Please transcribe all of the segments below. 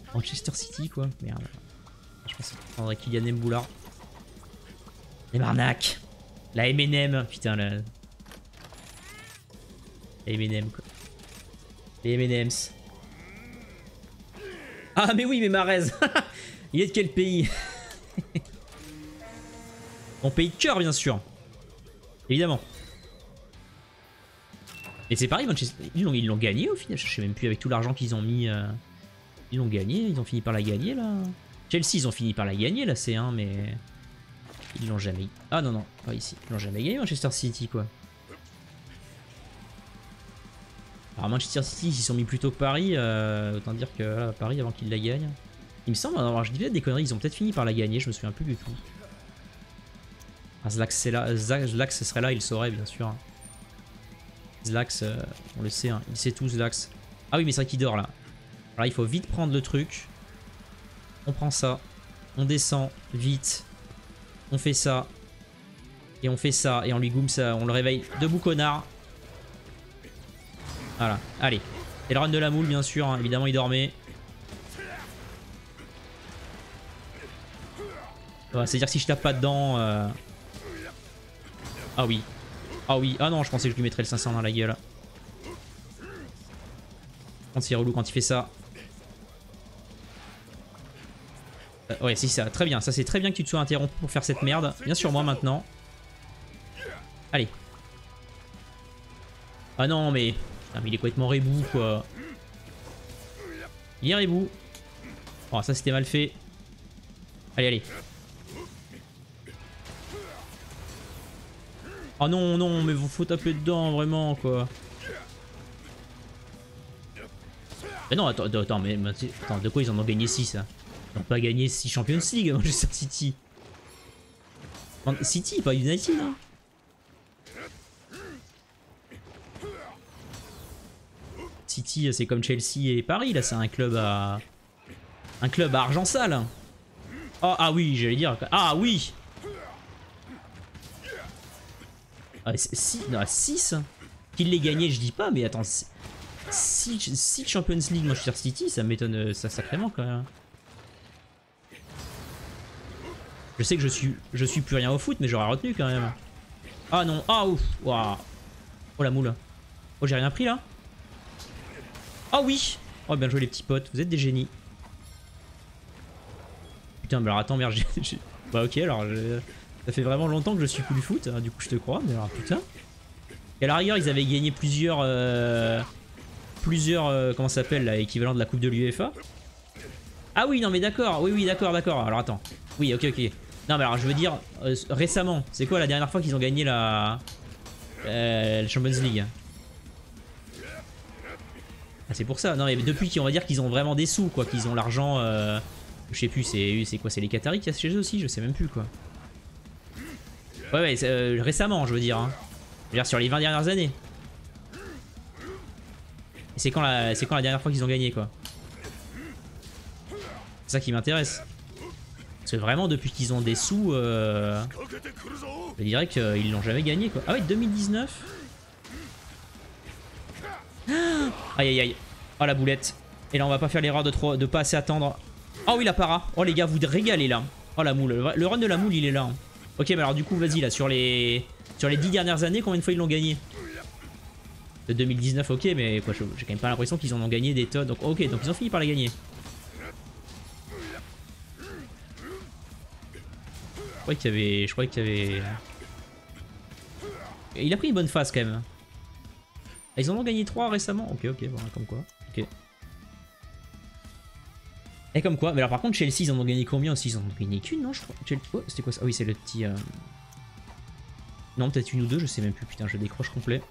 Manchester City quoi. Merde. Je pense qu'on prendrait Kylian Mboula. Les Marnac. La M&M. Putain la... La M&M quoi. Les M&M's. Ah mais oui mais Marez. Il est de quel pays? Mon pays de cœur bien sûr. Évidemment. Et c'est pareil, Manchester... ils l'ont gagné au final. Je sais même plus avec tout l'argent qu'ils ont mis. Ils l'ont gagné, ils ont fini par la gagner là. Chelsea ils ont fini par la gagner la C1 mais... Ils l'ont jamais... Ah non non, pas ici. Ils l'ont jamais gagné Manchester City quoi. Alors Manchester City ils s'y sont mis plus tôt que Paris. Autant dire que voilà, Paris avant qu'ils la gagnent. Il me semble, alors je dis peut-être des conneries, ils ont peut-être fini par la gagner, je me souviens plus du tout. Ah Zlax serait là, il saurait bien sûr. Zlax, on le sait, hein. Il sait tout Zlax. Ah oui mais c'est vrai qu'il dort là. Alors il faut vite prendre le truc. On prend ça. On descend vite. On fait ça. Et on fait ça. Et on lui goume ça. On le réveille. Debout connard. Voilà. Allez. Et le run de la moule bien sûr. Hein. Évidemment il dormait. Ouais, c'est-à-dire que si je tape pas dedans... Ah oui. Ah oui. Ah non je pensais que je lui mettrais le 500 dans la gueule. Quand c'est relou quand il fait ça. Ouais, si ça, très bien. Ça, c'est très bien que tu te sois interrompu pour faire cette merde. Bien sûr, moi maintenant. Allez. Ah non, mais. Putain, mais il est complètement rebou, quoi. Il est rebou. Oh, ça, c'était mal fait. Allez, allez. Oh non, non, mais faut taper dedans, vraiment, quoi. Mais non, attends, mais attends, de quoi ils en ont gagné 6 hein? Ils n'ont pas gagné 6 Champions League, Manchester City. City, pas United, hein. City, c'est comme Chelsea et Paris, là, c'est un club à... Un club à argent sale. Oh, ah oui, j'allais dire... Ah oui. Ah, 6 qu'il l'ait gagné, je dis pas, mais attends... 6 Champions League Manchester City, ça m'étonne ça sacrément quand même. Je sais que je suis plus rien au foot, mais j'aurais retenu quand même. Ah non, ah ouf, waouh. Oh la moule. Oh j'ai rien pris là. Ah oui. Oh bien joué les petits potes, vous êtes des génies. Putain, mais alors attends, merde, Bah ok, alors ça fait vraiment longtemps que je suis plus du foot, hein, du coup je te crois, mais alors putain. Et à la rigueur, ils avaient gagné plusieurs... comment ça s'appelle, l'équivalent de la coupe de l'UEFA. Ah oui, non mais d'accord, oui, d'accord. Alors attends. Oui, ok. Non mais alors je veux dire, récemment, c'est quoi la dernière fois qu'ils ont gagné la Champions League? Ah c'est pour ça, non mais depuis qu'on va dire qu'ils ont vraiment des sous, quoi, qu'ils ont l'argent, je sais plus, c'est quoi, c'est les Qataris qui y a chez eux aussi, je sais même plus quoi. Ouais, récemment je veux dire, hein. Je veux dire sur les 20 dernières années. Et c'est quand la dernière fois qu'ils ont gagné quoi? C'est ça qui m'intéresse. Parce que vraiment depuis qu'ils ont des sous, je dirais qu'ils l'ont jamais gagné quoi. Ah ouais, 2019. Aïe aïe aïe. Oh la boulette. Et là on va pas faire l'erreur de pas assez attendre. Oh oui la para. Oh les gars vous régalez là. Oh la moule. Le run de la moule il est là. Ok mais alors du coup vas-y là sur les 10 dernières années combien de fois ils l'ont gagné? De 2019 ok mais quoi j'ai quand même pas l'impression qu'ils en ont gagné des tonnes. Donc ok donc ils ont fini par la gagner. Je croyais qu'il y avait... Il a pris une bonne phase quand même. Ah, ils en ont gagné 3 récemment. Ok bon comme quoi. Ok. Et comme quoi. Mais alors par contre Chelsea ils en ont gagné combien aussi? Ils en ont gagné qu'une non je crois. Oh, c'était quoi ça? Ah oui c'est le petit... Non peut-être une ou deux je sais même plus. Putain je décroche complet.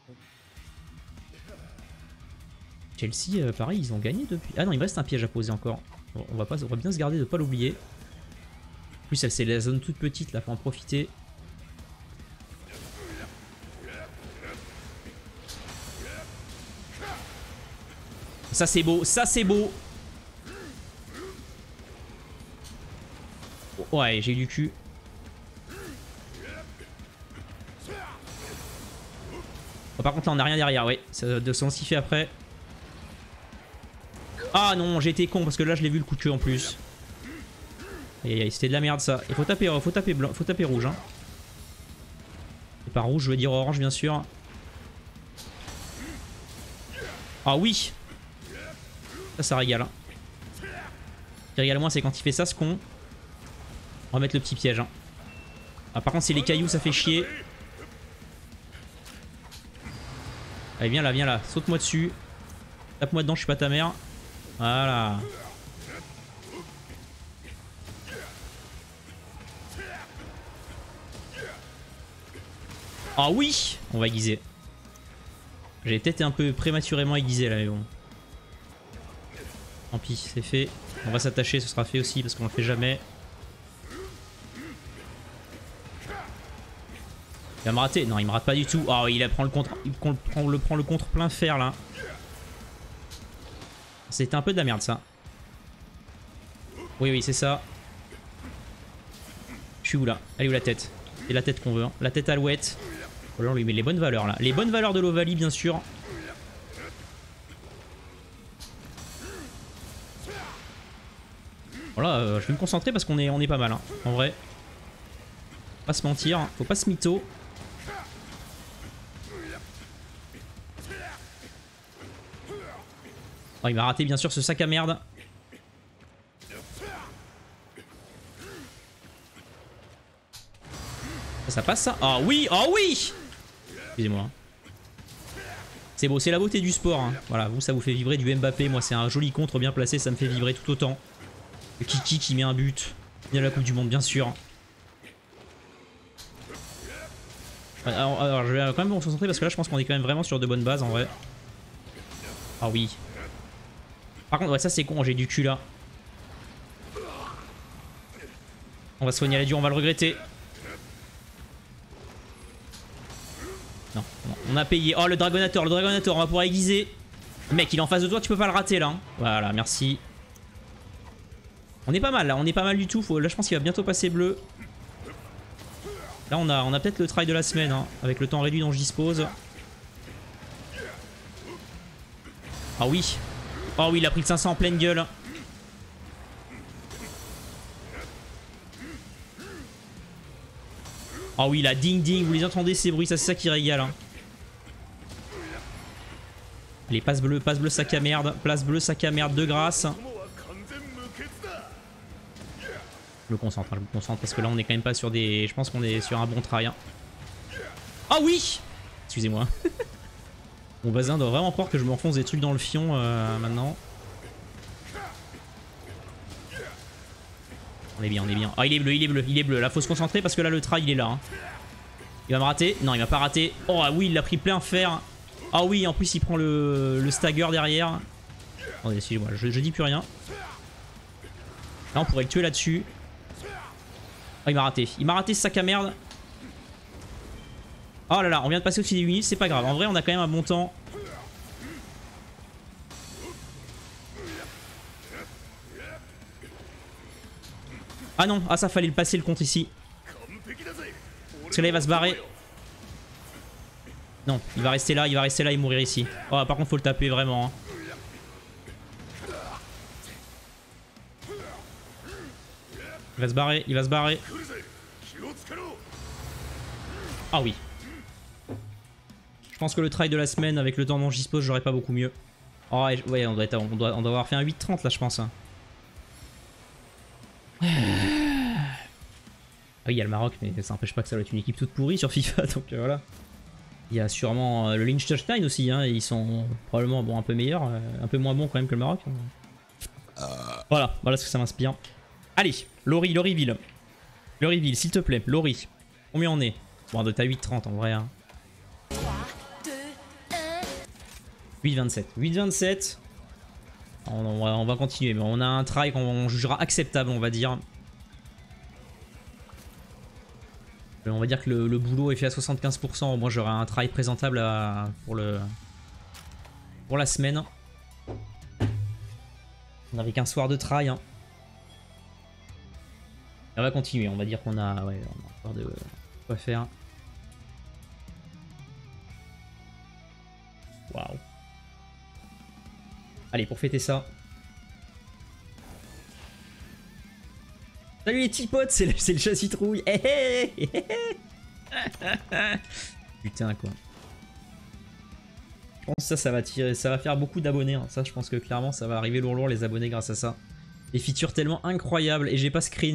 Chelsea pareil ils ont gagné depuis... Ah non il me reste un piège à poser encore. Bon, on va bien se garder de pas l'oublier. En plus c'est la zone toute petite là, faut en profiter. Ça c'est beau, ça c'est beau. Ouais j'ai eu du cul. Bon, par contre là on a rien derrière, ouais. Ça doit s'en s'y fait après. Ah non, j'ai été con parce que là je l'ai vu le coup de queue en plus. Aïe aïe aïe, c'était de la merde ça. Il faut taper blanc, faut taper rouge. Hein. Et par rouge, je veux dire orange bien sûr. Ah oui. Ça régale. Hein. Ce qui régale moins c'est quand il fait ça ce con. On va mettre le petit piège. Hein. Ah par contre c'est les cailloux ça fait chier. Allez viens là, saute-moi dessus. Tape-moi dedans, je suis pas ta mère. Voilà. Ah oui. On va aiguiser. J'ai peut-être été un peu prématurément aiguisé là mais bon. Tant pis, c'est fait. On va s'attacher, ce sera fait aussi parce qu'on le fait jamais. Il va me rater. Non, il me rate pas du tout. Oh, il prend le contre. Il prend le contre plein fer là. C'était un peu de la merde ça. Oui, oui, c'est ça. Je suis où là? Elle est où la tête? C'est la tête qu'on veut. Hein. La tête alouette. Oh là, on lui met les bonnes valeurs là. Les bonnes valeurs de l'Ovalie, bien sûr. Voilà, je vais me concentrer parce qu'on est pas mal. Hein. En vrai. Faut pas se mentir. Faut pas se mytho. Oh, il m'a raté bien sûr ce sac à merde. Ça passe ça? Ah oui, ah oui. Excusez-moi. C'est beau, c'est la beauté du sport. Hein. Voilà, vous ça vous fait vibrer du Mbappé. Moi c'est un joli contre bien placé, ça me fait vibrer tout autant. Le Kiki qui met un but. Il y a la Coupe du Monde bien sûr. Alors je vais quand même me concentrer parce que là je pense qu'on est quand même vraiment sur de bonnes bases en vrai. Ah oui. Par contre ouais ça c'est con, j'ai du cul là. On va soigner à la dure, on va le regretter. Non, non, on a payé. Oh le Dragonator, on va pouvoir aiguiser. Mec il est en face de toi, tu peux pas le rater là. Hein. Voilà, merci. On est pas mal là, on est pas mal du tout. Là je pense qu'il va bientôt passer bleu. Là on a peut-être le try de la semaine hein, avec le temps réduit dont je dispose. Ah oui. Oh oui il a pris le 500 en pleine gueule. Ah oui la ding ding, vous les entendez ces bruits, ça c'est ça qui régale. Hein. Allez passe bleu sac à merde. Place bleu sac à merde de grâce. Je me concentre parce que là on est quand même pas sur des... Je pense qu'on est sur un bon try. Hein. Ah oui. Excusez-moi. Mon voisin doit vraiment croire que je m'enfonce des trucs dans le fion maintenant. On est bien, on est bien. Ah il est bleu, il est bleu, il est bleu. Là faut se concentrer parce que là le try il est là. Hein. Il va me rater. Non il m'a pas raté. Oh ah oui il l'a pris plein fer. Ah oui en plus il prend le stagger derrière. Attendez excusez-moi, je dis plus rien. Là on pourrait le tuer là-dessus. Oh il m'a raté. Il m'a raté ce sac à merde. Oh là là, on vient de passer au-dessus des 8 minutes, c'est pas grave. En vrai, on a quand même un bon temps. Ah non, ah ça fallait le passer le contre ici. Parce que là, il va se barrer. Non, il va rester là et mourir ici. Oh, par contre, faut le taper vraiment. Hein. Il va se barrer, il va se barrer. Ah oui. Je pense que le try de la semaine, avec le temps dont j'y dispose, j'aurais pas beaucoup mieux. Oh ouais, on doit avoir fait un 8-30 là, je pense. Ah oui, il y a le Maroc, mais ça n'empêche pas que ça doit être une équipe toute pourrie sur FIFA, donc voilà. Il y a sûrement le Liechtenstein aussi, hein, ils sont probablement bon, un peu meilleurs, un peu moins bons quand même que le Maroc. Voilà ce que ça m'inspire. Allez, Loriville. Loriville, s'il te plaît, Lori. Combien on est? Bon, on doit être à 8-30 en vrai. Hein. 8-27. 8-27. On va continuer, mais on a un try qu'on jugera acceptable, on va dire. On va dire que le boulot est fait à 75%. Moi, j'aurai un try présentable pour la semaine. On n'avait qu'un soir de try. Hein. On va continuer. On va dire qu'on a, ouais, on a encore de quoi faire. Waouh. Allez, pour fêter ça. Salut les petits potes, c'est le chat citrouille. Putain quoi. Je pense que ça va tirer, ça va faire beaucoup d'abonnés. Hein. Ça, je pense que clairement, ça va arriver lourd les abonnés grâce à ça. Des features tellement incroyables et j'ai pas screen.